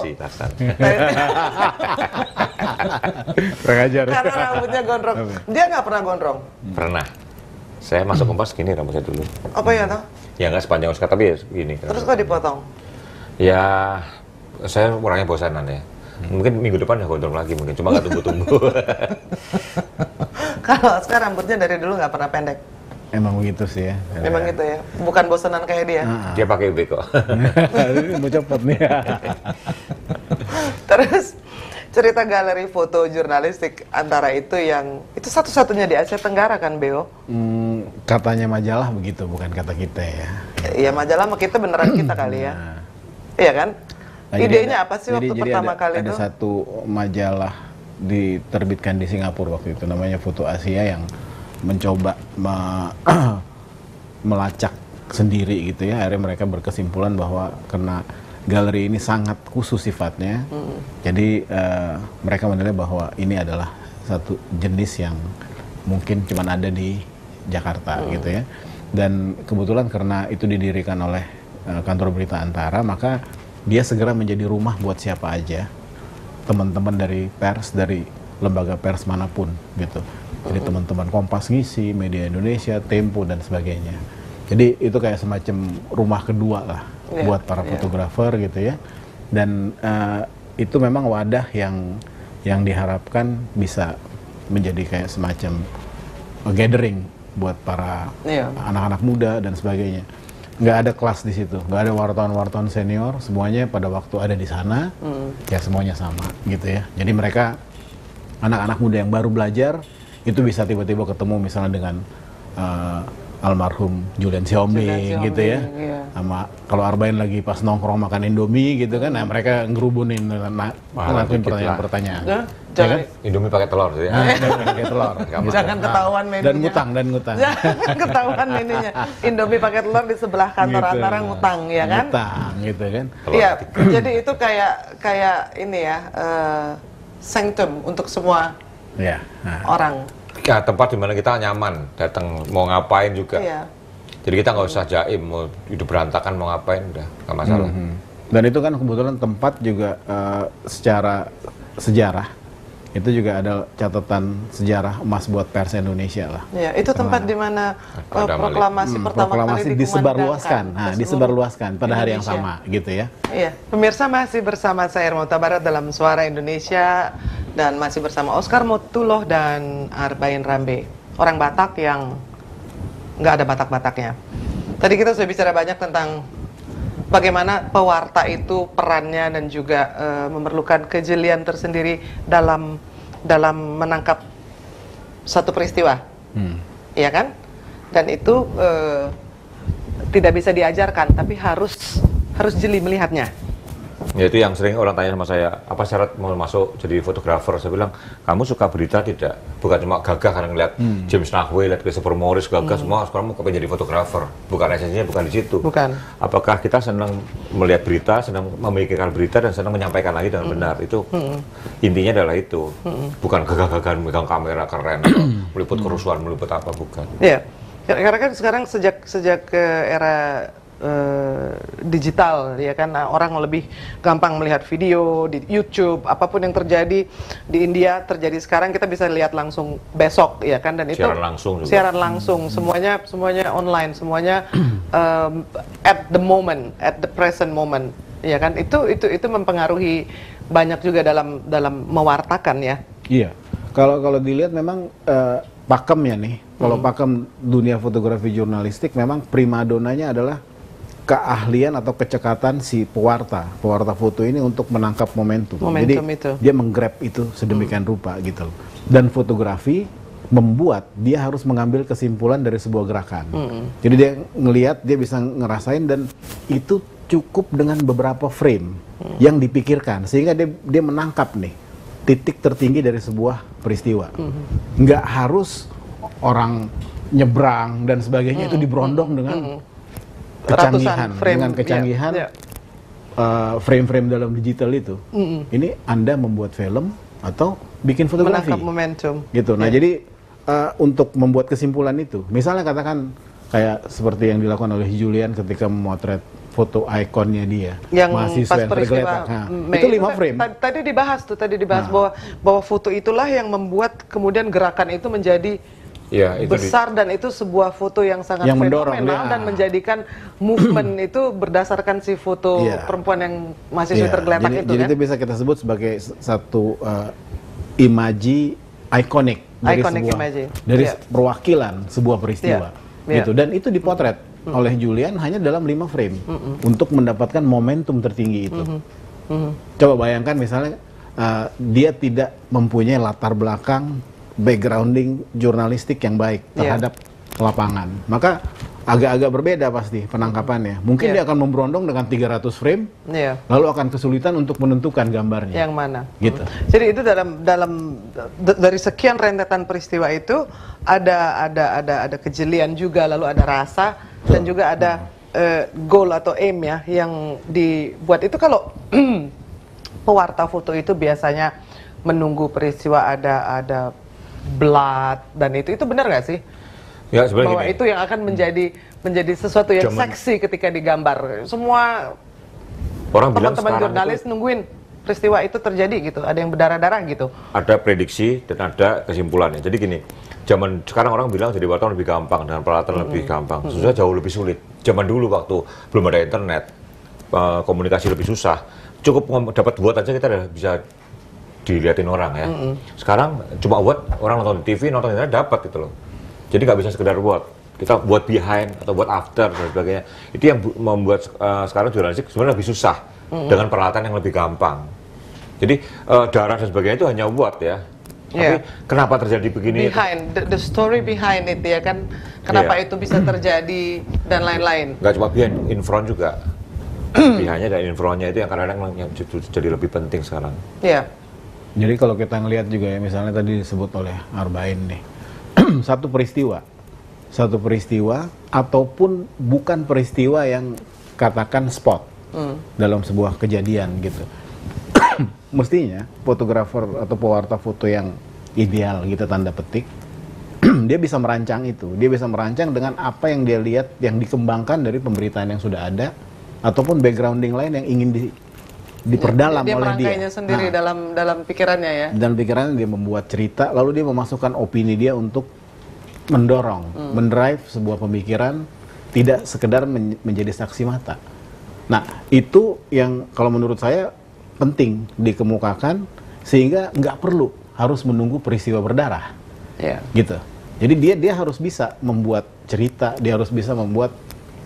Kurang ajar. Karena rambutnya gondrong. Dia nggak pernah gondrong? Pernah. Saya masuk Kompas gini rambut saya dulu. Apa ya toh? Ya nggak sepanjang Oscar, tapi ya gini. Terus kok dipotong? Ya, saya orangnya bosanan ya. Mungkin minggu depan ya gondrong lagi mungkin, cuma nggak tumbuh-tumbuh. Kalau sekarang rambutnya dari dulu nggak pernah pendek. Emang begitu sih ya. Memang gitu ya, bukan bosanan kayak dia. Nah, dia pakai U B kok. Mau copot nih. Terus cerita galeri foto jurnalistik Antara itu yang itu satu-satunya di Asia Tenggara kan, Beo? Hmm, katanya majalah begitu, bukan kata kita ya. Iya majalah sama kita beneran kita kali ya. Nah. Iya kan? Nah, idenya ada, apa sih waktu jadi pertama ada, kali ada itu? Ada satu majalah diterbitkan di Singapura waktu itu, namanya Foto Asia, yang mencoba me melacak sendiri gitu ya. Akhirnya mereka berkesimpulan bahwa karena galeri ini sangat khusus sifatnya, hmm. jadi uh, mereka menilai bahwa ini adalah satu jenis yang mungkin cuma ada di Jakarta hmm. gitu ya. Dan kebetulan karena itu didirikan oleh uh, kantor berita Antara, maka dia segera menjadi rumah buat siapa aja, teman-teman dari pers, dari lembaga pers manapun gitu. Jadi uh-huh. teman-teman Kompas ngisi, Media Indonesia, Tempo dan sebagainya. Jadi itu kayak semacam rumah kedua lah yeah, buat para yeah. fotografer gitu ya. Dan uh, itu memang wadah yang yang diharapkan bisa menjadi kayak semacam gathering buat para yeah. anak-anak muda dan sebagainya. Nggak ada kelas di situ, nggak ada wartawan-wartawan senior, semuanya pada waktu ada di sana, mm. ya semuanya sama gitu ya. Jadi mereka anak-anak muda yang baru belajar itu bisa tiba-tiba ketemu misalnya dengan uh, almarhum Julian Xiaoming, Julian gitu ya, Xiaoming, iya. sama kalau Arbain lagi pas nongkrong makan Indomie gitu kan, nah mereka ngerubunin, na- ngelakuin pertanyaan-pertanyaan. Nah, Ya jangan, kan? Indomie pakai telur sih. Nah, pakai telur. jangan ketahuan menunya. Dan ngutang, dan ngutang. Jangan ketahuan menunya. Indomie pakai telur di sebelah kantor Gitu. antara ngutang, ya kan? Ngutang, gitu kan. Iya, jadi itu kayak kayak ini ya, uh, sanctum untuk semua Ya. Nah. orang. Ya, tempat di mana kita nyaman, datang mau ngapain juga. Iya. Jadi kita nggak usah jaim, mau hidup berantakan mau ngapain udah nggak masalah. Mhm. Dan itu kan kebetulan tempat juga uh, secara sejarah itu juga ada catatan sejarah emas buat pers Indonesia lah. Ya, itu tempat di mana uh, Pada Malik. proklamasi Hmm, pertama proklamasi kali disebarluaskan, dikumandangkan nah, ke disebarluaskan pada hari yang Indonesia. sama, gitu ya. Iya, pemirsa masih bersama saya Irma Barat dalam Suara Indonesia dan masih bersama Oscar Motuloh dan Arbain Rambe, orang Batak yang nggak ada Batak-Bataknya. Tadi kita sudah bicara banyak tentang bagaimana pewarta itu perannya dan juga uh, memerlukan kejelian tersendiri dalam dalam menangkap satu peristiwa, Hmm. ya kan? Dan itu uh, tidak bisa diajarkan, tapi harus harus jeli melihatnya. Ya itu yang sering orang tanya sama saya, apa syarat mau masuk jadi fotografer? Saya bilang, kamu suka berita tidak? Bukan cuma gagah karena ngeliat Hmm. James Nahwe, lihat Christopher Morris, gagah semua, sekarang mau kepengen jadi fotografer. Bukan esensinya, bukan di situ. Bukan. Apakah kita senang melihat berita, senang memikirkan berita, dan senang menyampaikan lagi dengan benar? Itu intinya adalah itu. Bukan gagah-gagahan megang kamera keren, atau meliput kerusuhan, meliput apa, bukan. Iya, karena kan sekarang sejak sejak ke era uh, digital, ya kan, nah, orang lebih gampang melihat video di YouTube, apapun yang terjadi di India terjadi sekarang kita bisa lihat langsung besok, ya kan, dan itu Siaran langsung juga. siaran langsung, semuanya semuanya online, semuanya um, at the moment, at the present moment, ya kan, itu itu itu mempengaruhi banyak juga dalam dalam mewartakan ya. Iya, kalau kalau dilihat memang uh, pakemnya nih, kalau pakem dunia fotografi jurnalistik memang primadonanya adalah keahlian atau kecekatan si pewarta, pewarta foto ini untuk menangkap momentum. Momentum Jadi itu. dia menggrab itu sedemikian rupa gitu loh. Dan fotografi membuat dia harus mengambil kesimpulan dari sebuah gerakan. Jadi dia ngelihat, dia bisa ngerasain, dan itu cukup dengan beberapa frame yang dipikirkan sehingga dia dia menangkap nih titik tertinggi dari sebuah peristiwa. Nggak harus orang nyebrang dan sebagainya itu diberondong dengan kecanggihan, Ratusan frame, dengan kecanggihan ya, ya. uh, frame-frame dalam digital itu. Ini Anda membuat film atau bikin fotografi, Menangkap momentum. gitu. Nah, Ya. jadi uh, untuk membuat kesimpulan itu, misalnya katakan kayak seperti yang dilakukan oleh Julian ketika memotret foto ikonnya dia, Yang mahasiswa pas yang peristiwa tergeletak. Nah, Mei itu lima ta- frame. ta- Tadi dibahas tuh, tadi dibahas Nah. bahwa bahwa foto itulah yang membuat kemudian gerakan itu menjadi Ya, itu di- besar, dan itu sebuah foto yang sangat Yang mendorong fenomenal dia. dan menjadikan movement itu berdasarkan si foto Iya. perempuan yang mahasiswa Iya, tergeletak jadi, itu jadi kan. itu bisa kita sebut sebagai s- satu uh, imaji ikonik dari Iconic sebuah imagery. dari Iya. perwakilan sebuah peristiwa, Iya. gitu. Dan itu dipotret oleh Julian hanya dalam lima frame untuk mendapatkan momentum tertinggi itu. Coba bayangkan misalnya uh, dia tidak mempunyai latar belakang backgrounding jurnalistik yang baik Iya. terhadap lapangan, maka agak-agak berbeda pasti penangkapannya. Mungkin Iya. dia akan memberondong dengan tiga ratus frame, Iya. lalu akan kesulitan untuk menentukan gambarnya. Yang mana? Gitu. Jadi itu dalam dalam d- dari sekian rentetan peristiwa itu ada ada ada ada kejelian juga, lalu ada rasa dan juga ada eh, goal atau aim ya yang dibuat itu. Kalau pewarta foto itu biasanya menunggu peristiwa ada ada blood dan itu itu benar nggak sih? Ya sebenarnya Bahwa gini. itu yang akan menjadi menjadi sesuatu yang Zaman- seksi ketika digambar. Semua Orang bilang teman-teman sekarang jurnalis itu nungguin peristiwa itu terjadi gitu, ada yang berdarah-darah gitu. ada prediksi dan ada kesimpulannya. Jadi gini, zaman sekarang orang bilang jadi wartawan lebih gampang dengan peralatan lebih gampang. Sesungguhnya jauh lebih sulit. Zaman dulu waktu belum ada internet, eh, komunikasi lebih susah. Cukup ngom- dapat buat aja kita udah bisa dilihatin orang ya. Sekarang cuma buat orang nonton di T V, nonton internet dapat gitu loh. Jadi nggak bisa sekedar buat. Kita buat behind atau buat after dan sebagainya. Itu yang bu- membuat eh, sekarang jurnalistik sebenarnya lebih susah dengan peralatan yang lebih gampang. Jadi eh, darah dan sebagainya itu hanya buat ya. Tapi Yeah. kenapa terjadi begini? Behind, the, the story behind it ya kan, kenapa Yeah. itu bisa terjadi dan lain-lain. Nggak cuma behind, in front juga. Behindnya dan in front-nya itu yang kadang-kadang yang jadi lebih penting sekarang. Iya. Jadi kalau kita ngelihat juga ya, misalnya tadi disebut oleh Arbain nih, satu peristiwa, satu peristiwa ataupun bukan peristiwa yang katakan spot hmm. dalam sebuah kejadian gitu. Mestinya fotografer atau pewarta foto yang ideal gitu tanda petik, dia bisa merancang itu, dia bisa merancang dengan apa yang dia lihat yang dikembangkan dari pemberitaan yang sudah ada ataupun backgrounding lain yang ingin di, diperdalam dia, dia oleh dia. merangkainya sendiri Nah, dalam dalam pikirannya ya. dalam pikirannya dia membuat cerita, lalu dia memasukkan opini dia untuk mendorong, hmm. mendrive sebuah pemikiran, tidak sekedar men menjadi saksi mata. Nah, itu yang kalau menurut saya penting dikemukakan sehingga nggak perlu harus menunggu peristiwa berdarah, yeah. gitu. Jadi dia dia harus bisa membuat cerita, dia harus bisa membuat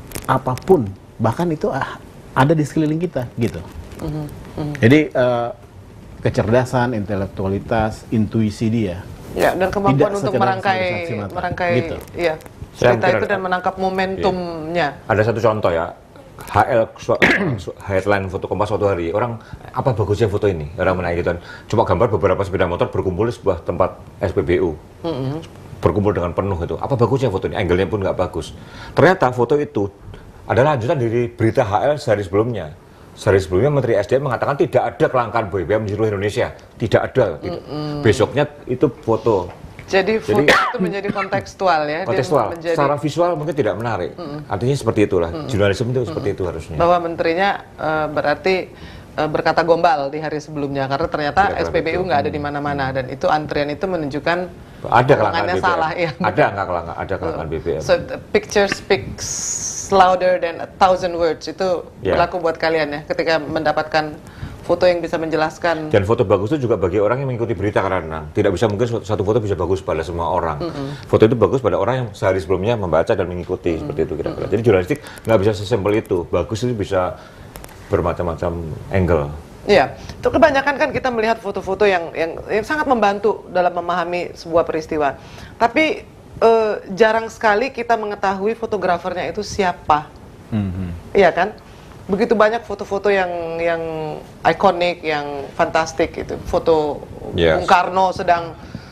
apapun, bahkan itu ah, ada di sekeliling kita, gitu. Mm-hmm. Mm-hmm. Jadi uh, kecerdasan, intelektualitas, intuisi dia, ya, dan kemampuan tidak untuk merangkai, merangkai, gitu. ya, cerita itu dan menangkap momentumnya. Iya. Ada satu contoh ya. H L headline foto Kompas suatu hari, orang apa bagusnya foto ini, orang menaik gitu kan, cuma gambar beberapa sepeda motor berkumpul di sebuah tempat S P B U, mm-hmm. berkumpul dengan penuh itu, apa bagusnya foto ini, angle-nya pun nggak bagus. Ternyata foto itu adalah lanjutan dari berita H L sehari sebelumnya. Sehari sebelumnya Menteri S D M mengatakan tidak ada kelangkaan B B M di seluruh Indonesia, tidak ada. Gitu. Mm-hmm. Besoknya itu foto. Jadi foto Jadi, itu menjadi kontekstual ya. Kontekstual. Menjadi, secara visual mungkin tidak menarik. Mm-mm. Artinya seperti itulah. Mm-mm. Jurnalisme itu Mm-mm. seperti itu harusnya. Bahwa menterinya uh, berarti uh, berkata gombal di hari sebelumnya karena ternyata S P B U nggak ada di mana-mana dan itu antrian itu menunjukkan ada kelangkaan B B M. Salah, ya. Ada nggak kelangkaan? Ada kelangkaan B B M. So the picture speaks louder than a thousand words. Itu yeah. berlaku buat kalian ya ketika mendapatkan foto yang bisa menjelaskan. Dan foto bagus itu juga bagi orang yang mengikuti berita karena tidak bisa mungkin satu foto bisa bagus pada semua orang. Mm-hmm. Foto itu bagus pada orang yang sehari sebelumnya membaca dan mengikuti mm-hmm. seperti itu kira-kira. Jadi jurnalistik nggak bisa sesimpel itu. Bagus itu bisa bermacam-macam angle. Iya, itu kebanyakan kan kita melihat foto-foto yang, yang yang sangat membantu dalam memahami sebuah peristiwa. Tapi eh, jarang sekali kita mengetahui fotografernya itu siapa. Mm-hmm. Iya kan? Begitu banyak foto-foto yang yang ikonik, yang fantastik gitu. Foto yes. Bung Karno sedang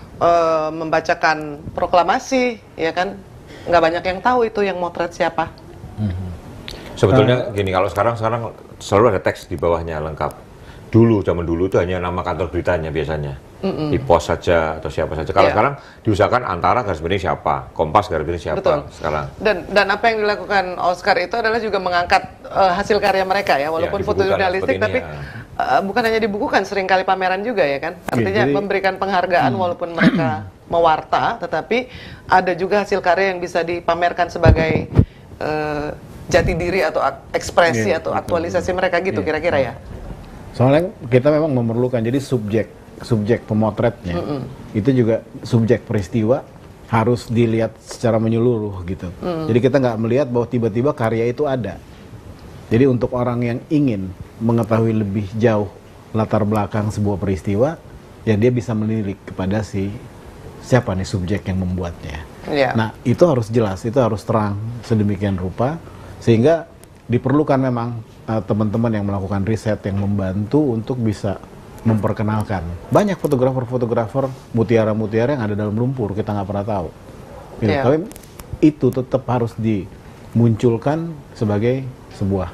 uh, membacakan proklamasi, ya kan? Nggak banyak yang tahu itu yang motret siapa. Mm-hmm. Sebetulnya uh. gini, kalau sekarang sekarang selalu ada teks di bawahnya lengkap. Dulu, zaman dulu itu hanya nama kantor beritanya biasanya. Mm-mm. Di pos saja atau siapa saja. Kalau yeah. sekarang diusahakan antara garis miring siapa, Kompas garis miring siapa. Betul. Sekarang. Dan dan apa yang dilakukan Oscar itu adalah juga mengangkat uh, hasil karya mereka ya, walaupun yeah, foto jurnalistik tapi ya. uh, bukan hanya dibukukan, seringkali pameran juga ya kan. Artinya yeah, jadi, memberikan penghargaan hmm. walaupun mereka mewarta, tetapi ada juga hasil karya yang bisa dipamerkan sebagai uh, jati diri atau ekspresi yeah, atau aktualisasi betul. mereka gitu kira-kira yeah. ya. Soalnya kita memang memerlukan, jadi subjek subjek pemotretnya mm-mm. itu juga subjek peristiwa harus dilihat secara menyeluruh gitu. Mm. Jadi kita nggak melihat bahwa tiba-tiba karya itu ada. Jadi untuk orang yang ingin mengetahui lebih jauh latar belakang sebuah peristiwa, ya dia bisa melirik kepada si siapa nih subjek yang membuatnya. Yeah. Nah itu harus jelas, itu harus terang sedemikian rupa sehingga diperlukan memang uh, teman-teman yang melakukan riset yang membantu untuk bisa memperkenalkan. Banyak fotografer-fotografer mutiara-mutiara yang ada dalam lumpur, kita nggak pernah tahu. Gitu. Yeah. Tapi itu tetap harus dimunculkan sebagai sebuah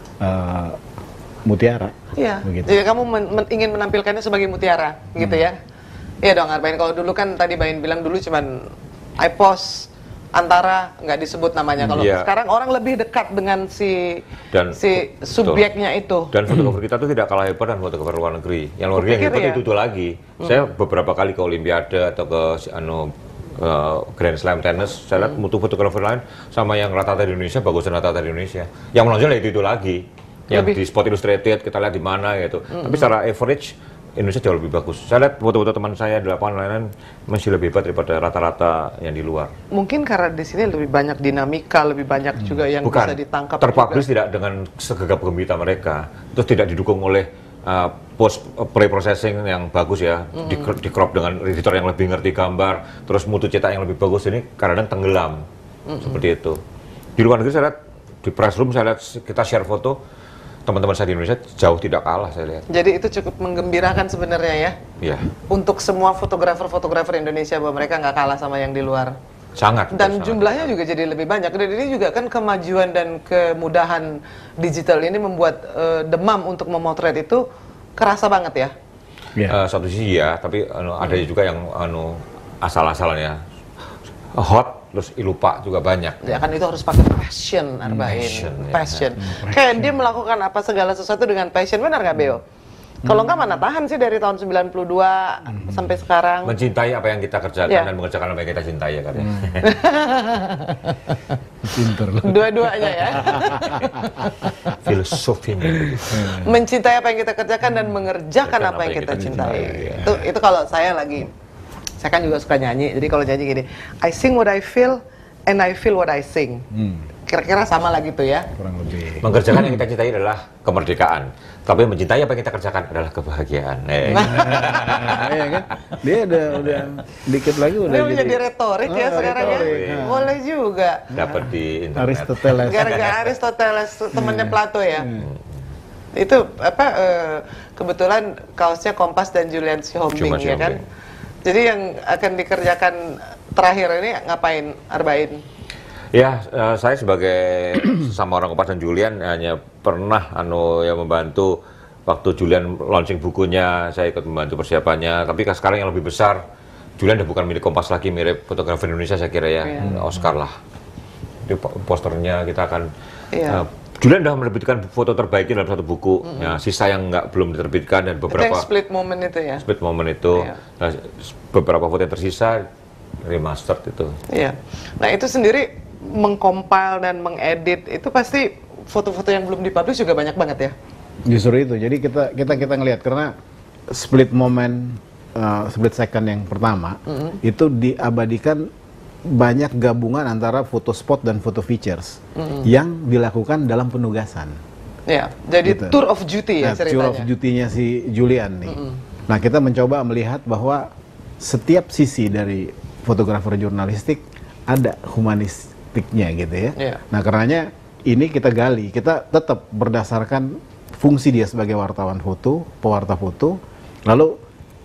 uh, mutiara. Iya, yeah. Jadi kamu men men ingin menampilkannya sebagai mutiara, hmm. gitu ya? Iya dong, Arbain. Kalau dulu kan tadi Bain bilang dulu cuman I post antara nggak disebut namanya. Kalau yeah. sekarang orang lebih dekat dengan si dan, si subjeknya betul. itu. Dan fotografer kita tuh tidak kalah hebat dengan fotografer luar negeri. Yang luar negeri yang hebat ya? itu tuh lagi. Hmm. Saya beberapa kali ke Olimpiade atau ke anu uh, Grand Slam tennis, saya lihat hmm. mutu fotografer lain sama yang rata-rata di Indonesia bagus dan rata-rata di Indonesia. Yang menonjol itu itu lagi. Yang lebih. Di Sport Illustrated kita lihat di mana gitu. Hmm. Tapi secara average Indonesia jauh lebih bagus. Saya lihat foto-foto teman saya di lapangan lain-lain masih lebih hebat daripada rata-rata yang di luar. Mungkin karena di sini lebih banyak dinamika, lebih banyak juga yang Bukan, bisa ditangkap. Terpublish tidak dengan segagap gembita mereka. Terus tidak didukung oleh uh, post pre-processing yang bagus ya, mm-hmm. di, di crop dengan editor yang lebih ngerti gambar, terus mutu cetak yang lebih bagus, ini kadang-kadang tenggelam, mm-hmm. seperti itu. Di luar negeri saya lihat, di press room saya lihat kita share foto, teman-teman saya di Indonesia jauh tidak kalah saya lihat. Jadi itu cukup menggembirakan sebenarnya ya? Iya. Untuk semua fotografer-fotografer Indonesia bahwa mereka nggak kalah sama yang di luar. Sangat. Dan sangat, jumlahnya sangat. juga jadi lebih banyak. Dan ini juga kan kemajuan dan kemudahan digital ini membuat uh, demam untuk memotret itu kerasa banget ya. Yeah. Uh, satu sisi ya, tapi anu, ada juga yang anu asal-asalnya hot, terus lupa juga banyak. Ya kan itu harus pakai passion, Arbain. Passion. Ya, passion. ya. Kayak dia melakukan apa segala sesuatu dengan passion, benar nggak Beo? Kalau nggak mana tahan sih dari tahun sembilan puluh dua hmm. sampai sekarang. Mencintai apa yang kita kerjakan ya. Dan mengerjakan apa yang kita cintai ya kan. Hmm. Pinter loh. Dua-duanya ya. Filosofinya. Mencintai apa yang kita kerjakan dan mengerjakan apa, apa yang kita, kita cintai. cintai. Ya. Itu itu kalau saya lagi, saya kan juga suka nyanyi. Jadi kalau nyanyi gini, I sing what I feel and I feel what I sing. Hmm. Kira-kira sama lah gitu ya. Kurang lebih. Mengerjakan yang kita cintai adalah kemerdekaan. Tapi mencintai apa yang kita kerjakan adalah kebahagiaan. Eh. Iya kan? Dia udah udah dikit lagi udah dia jadi menjadi retorik oh, ya sekarang retorik. ya. Boleh juga. Dapat di internet. Aristoteles. Gara-gara Aristoteles temannya Plato ya. Hmm. Itu apa uh, kebetulan kaosnya Kompas dan Julian Sihombing ya kan. Jadi yang akan dikerjakan terakhir ini ngapain, Arbain? Ya, uh, saya sebagai sama orang Kompas dan Julian hanya pernah anu ya membantu waktu Julian launching bukunya, saya ikut membantu persiapannya. Tapi sekarang yang lebih besar, Julian udah bukan milik Kompas lagi, mirip fotografer Indonesia saya kira ya, yeah. Oscar lah. Di posternya kita akan yeah. uh, Julian udah menerbitkan foto terbaiknya dalam satu buku, mm-hmm. ya, sisa yang nggak belum diterbitkan dan beberapa itu split moment itu ya. Split moment itu, yeah. nah, beberapa foto yang tersisa remastered itu. Iya. Nah itu sendiri mengcompile dan mengedit itu pasti foto-foto yang belum dipublish juga banyak banget ya. Justru itu. Jadi kita kita kita ngelihat karena split moment, uh, split second yang pertama mm-hmm. itu diabadikan banyak gabungan antara foto spot dan foto features mm-hmm. yang dilakukan dalam penugasan. Ya, jadi gitu. Tour of duty ya nah, ceritanya. Tour of duty-nya si Julian nih. Mm-hmm. Nah, kita mencoba melihat bahwa setiap sisi dari fotografer jurnalistik ada humanistiknya gitu ya. Yeah. Nah, karenanya ini kita gali, kita tetap berdasarkan fungsi dia sebagai wartawan foto, pewarta foto, lalu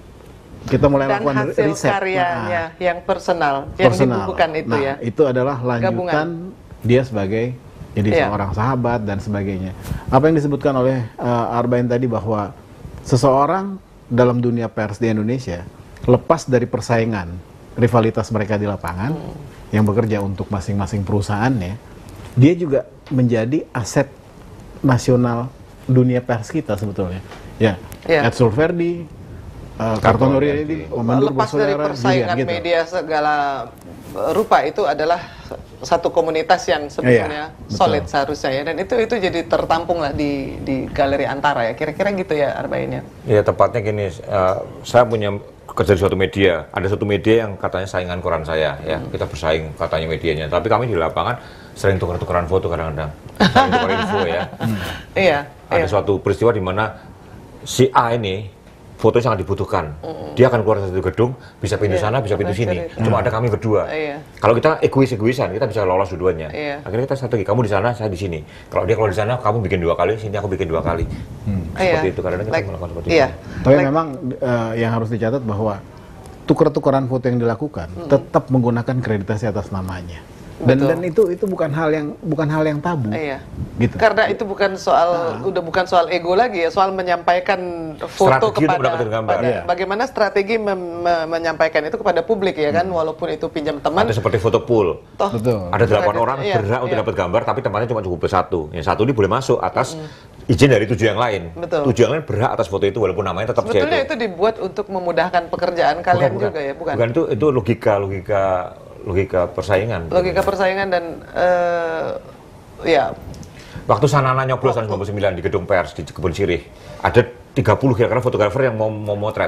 kita mulai dan lakukan hasil riset karyanya nah, yang personal, personal, yang dibukukan itu nah, ya. Itu adalah lanjutan Gabungan. Dia sebagai jadi yeah. seorang sahabat dan sebagainya. Apa yang disebutkan oleh uh, Arbain tadi bahwa seseorang dalam dunia pers di Indonesia lepas dari persaingan, rivalitas mereka di lapangan hmm. yang bekerja untuk masing-masing perusahaannya, dia juga menjadi aset nasional dunia pers kita sebetulnya. Ya, yeah. Ed Sulverdi, Uh, Karton Nuriyadi, lepas dari persaingan gitu. Media segala rupa itu adalah satu komunitas yang sebetulnya iya, solid seharusnya ya, dan itu itu jadi tertampung lah di di Galeri Antara ya, kira-kira gitu ya Arbainnya. Ya tepatnya gini, uh, saya punya kerja di suatu media, ada satu media yang katanya saingan koran saya ya, hmm. kita bersaing katanya medianya, tapi kami di lapangan sering tukar-tukaran foto kadang-kadang, sering tukar info ya. Hmm. Iya. Ada iya. suatu peristiwa di mana si A ini fotonya sangat dibutuhkan. Mm. Dia akan keluar dari satu gedung, bisa pintu yeah, sana, bisa pintu sini. Itu. Cuma ada kami berdua. Uh, iya. Kalau kita egois-egoisan, kita bisa lolos dua-duanya. Iya. Akhirnya kita strategi, kamu di sana, saya di sini. Kalau dia keluar di sana, kamu bikin dua kali, sini aku bikin dua kali. Hmm. Iya. Seperti itu, kadang-kadang kita like, melakukan seperti iya. itu. Tapi like, memang uh, yang harus dicatat bahwa tukar-tukaran foto yang dilakukan mm. tetap menggunakan kreditasi atas namanya. Dan Betul. dan itu itu bukan hal yang bukan hal yang tabu. Iya. Gitu. Karena itu bukan soal nah. udah bukan soal ego lagi ya, soal menyampaikan foto strategi kepada, gambar. pada Iya. bagaimana strategi mem, me, menyampaikan itu kepada publik ya kan, hmm. walaupun itu pinjam teman. Ada seperti foto pool. Toh, Betul. Ada delapan orang iya, berhak untuk iya. dapat gambar, tapi tempatnya cuma cukup satu. Yang satu ini boleh masuk atas hmm. izin dari tujuh yang lain. Betul. Tujuh yang lain berhak atas foto itu walaupun namanya tetap sebetulnya itu. itu dibuat untuk memudahkan pekerjaan kalian bukan, juga bukan. ya, bukan? Bukan itu itu logika logika logika persaingan. Logika persaingan dan uh, ya. Waktu Sanana nyoblos tahun sembilan puluh sembilan di gedung pers di Kebun Sirih, ada tiga puluh kira-kira fotografer yang mau mau motret.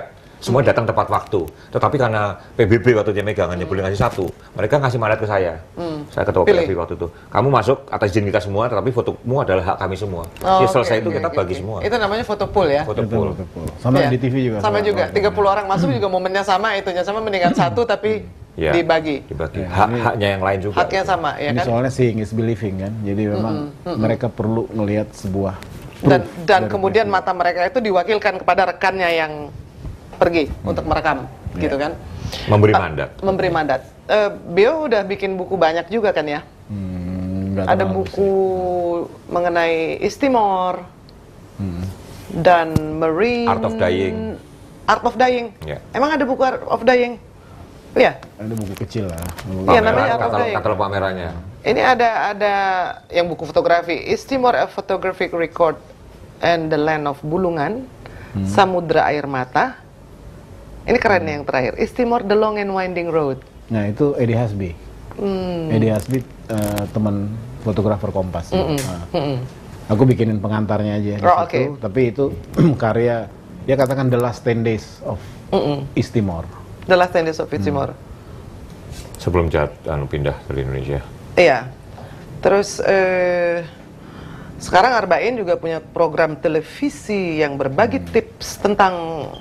Semua datang tepat waktu. Tetapi karena P B B waktu dia megang hanya boleh ngasih satu, mereka ngasih mandat ke saya. Hmm. Saya ketua P B B waktu itu. Kamu masuk atas izin kita semua, tetapi fotomu adalah hak kami semua. Oh, ya, selesai okay, itu okay, kita okay, bagi okay. semua. Itu namanya foto pool ya? Foto pool. Sama ya. di T V juga. Sama juga. tiga puluh orang masuk juga momennya sama, itunya sama, mendingan satu tapi ya, dibagi. Dibagi. Hak, haknya yang lain juga. Haknya sama, ya ini kan? soalnya seeing is believing kan. Jadi memang mm -hmm. mereka perlu melihat sebuah dan dan kemudian mata mereka itu diwakilkan kepada rekannya yang pergi hmm. untuk merekam, yeah. gitu kan? Memberi mandat. Uh, memberi mandat. Uh, Bio udah bikin buku banyak juga kan ya? Hmm, ada buku sih. mengenai East Timor hmm. dan Marine. Art of Dying. Art of Dying. Yeah. Emang ada buku Art of Dying? Iya. Ada buku kecil lah. Iya namanya Art of Dying. Katalog pamerannya. Ini ada ada yang buku fotografi East Timor, a photographic record and the land of Bulungan, hmm. Samudra Air Mata. Ini keren nih yang terakhir. East Timor, the long and winding road. Nah itu Eddie Hasby. Hmm. Eddie Hasby uh, teman fotografer Kompas. Mm -mm. Nah, mm -mm. Aku bikinin pengantarnya aja. Di oh, situ, okay. Tapi itu karya dia katakan the last ten days of mm -mm. East Timor. The last ten days of East Timor. Hmm. Sebelum Jad anu pindah dari Indonesia. Iya. Terus eh, sekarang Arbain juga punya program televisi yang berbagi hmm. tips tentang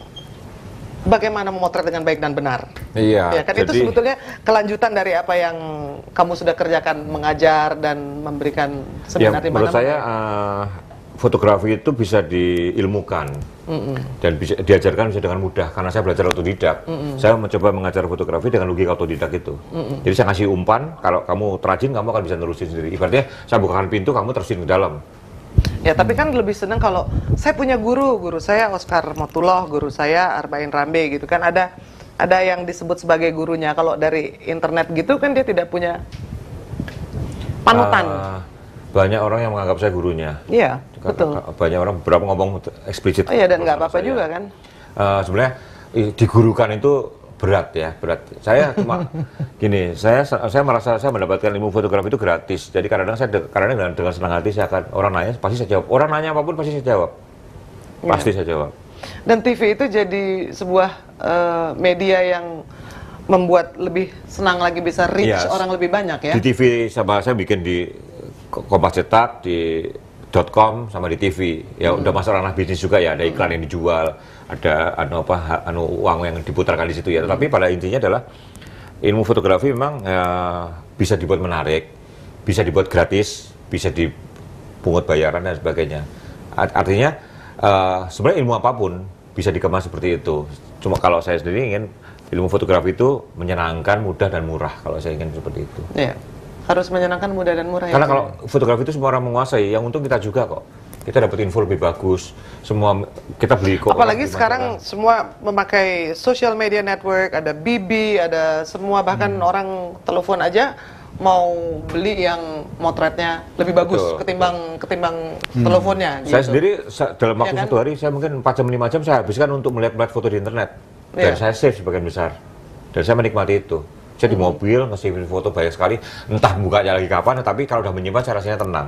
bagaimana memotret dengan baik dan benar. Iya. Ya kan jadi, itu sebetulnya kelanjutan dari apa yang kamu sudah kerjakan, mengajar dan memberikan seminar ya, di mana-mana. Menurut saya uh, fotografi itu bisa diilmukan mm -mm. dan bisa diajarkan bisa dengan mudah karena saya belajar otodidak. Mm -mm. Saya mencoba mengajar fotografi dengan logika otodidak itu. Mm -mm. Jadi saya ngasih umpan, kalau kamu terajin kamu akan bisa nerusin sendiri. Ibaratnya saya bukakan pintu, kamu terusin ke dalam. Ya tapi kan lebih senang kalau saya punya guru, guru saya Oscar Motullah, guru saya Arbain Rambe gitu kan, ada ada yang disebut sebagai gurunya. Kalau dari internet gitu kan dia tidak punya panutan. Uh, banyak orang yang menganggap saya gurunya. Iya, betul. Banyak orang beberapa ngomong eksplisit. Oh iya, dan nggak apa-apa juga kan? Uh, sebenarnya digurukan itu berat ya, berat. Saya cuma gini, saya saya merasa saya mendapatkan ilmu fotografi itu gratis. Jadi kadang-kadang saya kadang-kadang dengan, dengan senang hati saya akan orang nanya pasti saya jawab. Orang nanya apapun pasti saya jawab. Pasti ya. Saya jawab. Dan T V itu jadi sebuah uh, media yang membuat lebih senang lagi bisa reach yes. orang lebih banyak ya. Di T V sama saya bikin di Kompas Cetak, di .com sama di T V. Ya hmm. udah masuk ranah bisnis juga ya, ada iklan hmm. yang dijual, ada anu apa anu uang yang diputarkan di situ ya. Hmm. Tapi pada intinya adalah ilmu fotografi memang ya, bisa dibuat menarik, bisa dibuat gratis, bisa dipungut bayaran dan sebagainya. Artinya uh, sebenarnya ilmu apapun bisa dikemas seperti itu. Cuma kalau saya sendiri ingin ilmu fotografi itu menyenangkan, mudah dan murah. Kalau saya ingin seperti itu. Yeah. Harus menyenangkan, mudah dan murah. Karena ya, kalau fotografi itu semua orang menguasai, yang untung kita juga kok. Kita dapat info lebih bagus, semua kita beli kok. Apalagi sekarang kan. Semua memakai social media network, ada B B, ada semua, bahkan hmm. orang telepon aja mau beli yang motretnya lebih bagus betul, ketimbang betul. ketimbang hmm. teleponnya. Saya gitu. Sendiri dalam waktu ya kan? satu hari saya mungkin empat jam lima jam saya habiskan untuk melihat-melihat foto di internet. Dan ya. Saya save sebagian besar. Dan saya menikmati itu. Saya di mobil, nge-save foto banyak sekali, entah bukanya lagi kapan, tapi kalau udah menyimpan saya rasanya tenang.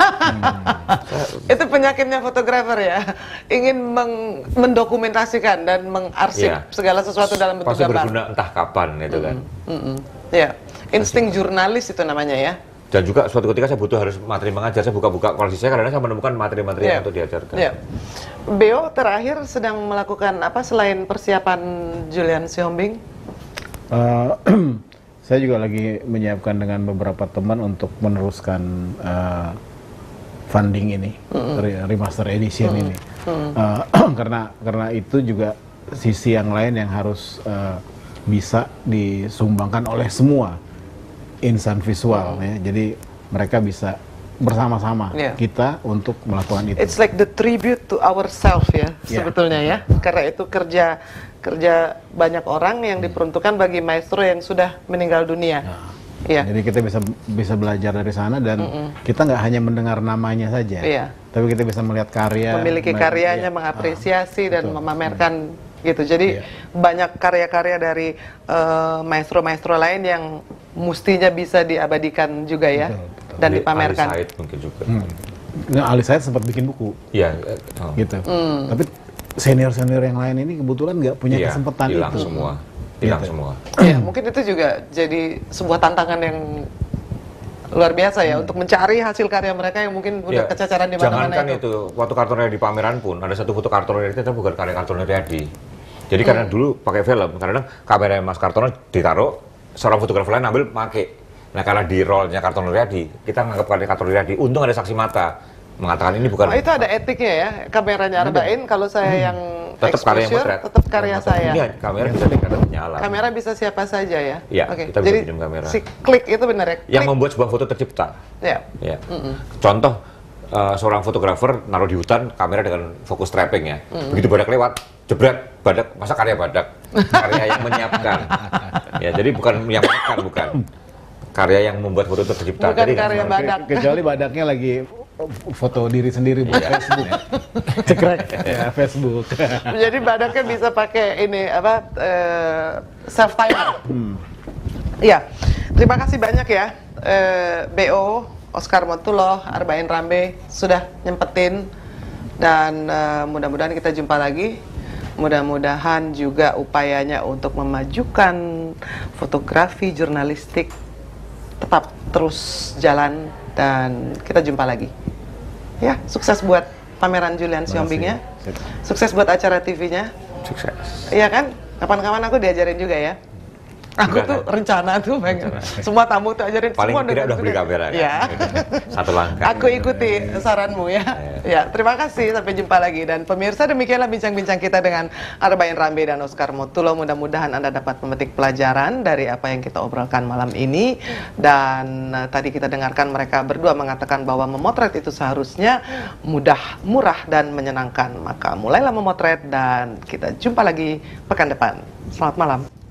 hmm. Itu penyakitnya fotografer ya, ingin mendokumentasikan dan mengarsip ya. Segala sesuatu dalam bentuk pasti gambar. Pasti berguna entah kapan itu kan. Mm -mm. Ya, insting jurnalis itu namanya ya. Dan juga suatu ketika saya butuh harus materi mengajar, saya buka-buka koleksi saya, karena saya menemukan materi-materi yeah. untuk diajarkan. Yeah. Beo terakhir sedang melakukan apa selain persiapan Julian Siombing? Uh, saya juga lagi menyiapkan dengan beberapa teman untuk meneruskan uh, funding ini, mm-hmm. remaster edition mm-hmm. ini, mm-hmm. Uh, karena karena itu juga sisi yang lain yang harus uh, bisa disumbangkan oleh semua insan visual mm-hmm. ya, jadi mereka bisa bersama-sama yeah. kita untuk melakukan itu. It's like the tribute to ourselves ya yeah. sebetulnya ya, karena itu kerja kerja banyak orang yang diperuntukkan bagi maestro yang sudah meninggal dunia. Nah, ya. Jadi kita bisa bisa belajar dari sana dan mm -mm. kita nggak hanya mendengar namanya saja, iya. tapi kita bisa melihat karya, memiliki karyanya, ya. mengapresiasi ah, dan betul. memamerkan hmm. gitu. Jadi iya. banyak karya-karya dari maestro-maestro uh, lain yang mestinya bisa diabadikan juga ya betul, betul. dan dipamerkan. Ali Said mungkin juga. Hmm. Nah, Ali Said sempat bikin buku. Iya. Oh. Gitu. Hmm. Tapi senior-senior yang lain ini kebetulan nggak punya Iya, kesempatan hilang itu. semua, hilang Gitu. semua. Ya, mungkin itu juga jadi sebuah tantangan yang luar biasa ya untuk mencari hasil karya mereka yang mungkin udah Ya, kececeran di mana-mana jangankan itu. itu, waktu Kartun Riyadi pameran pun ada satu foto Kartun Riyadi itu bukan karya Kartun Riyadi. Jadi karena dulu pakai film, kadang kamera Mas Kartono ditaruh, seorang fotografer lain ambil pakai. Nah karena di rollnya Kartun Riyadi, kita menganggap karya Kartun Riyadi. Untung ada saksi mata mengatakan ini bukan. Oh, itu ada etiknya ya, kameranya Arbain. Kalau saya yang tetap karya yang exposure, motret. tetap karya saya. Iya, kamera bisa dikatakan nyala. Kamera bisa siapa saja ya? Iya, Oke. kita bisa Jadi pinjam kamera. si klik itu benar ya? Yang Klik. membuat sebuah foto tercipta. Ya. Ya. Contoh uh, seorang fotografer naruh di hutan kamera dengan fokus trapping ya. Begitu badak lewat, jebret badak, masa karya badak? Karya yang menyiapkan. Ya, jadi bukan yang makan, bukan. Karya yang membuat foto itu tercipta. Bukan Jadi, karya kan- badak. Kecuali badaknya lagi foto diri sendiri buat Iya. Facebook. Cekrek ya Facebook. Jadi badaknya bisa pakai ini apa eh, self timer. Iya. Terima kasih banyak ya eh, B O, Oscar Motuloh, Arbain Rambe sudah nyempetin dan eh, mudah-mudahan kita jumpa lagi. Mudah-mudahan juga upayanya untuk memajukan fotografi jurnalistik tetap terus jalan dan kita jumpa lagi. Ya, sukses buat pameran Julian Siombingnya. Sukses buat acara T V-nya. Sukses. Iya kan? Kapan-kapan aku diajarin juga ya. Aku Enggak, tuh kan? rencana tuh pengen semua tamu tuh ajarin Paling semua tidak dengan udah beli juga. kamera kan? Ya. Satu langkah. Aku ikuti saranmu ya. Ya, terima kasih. Sampai jumpa lagi. Dan pemirsa, demikianlah bincang-bincang kita dengan Arbain Rambe dan Oscar Motuloh. Mudah-mudahan Anda dapat memetik pelajaran dari apa yang kita obrolkan malam ini. Dan uh, tadi kita dengarkan mereka berdua mengatakan bahwa memotret itu seharusnya mudah, murah, dan menyenangkan. Maka mulailah memotret dan kita jumpa lagi pekan depan. Selamat malam.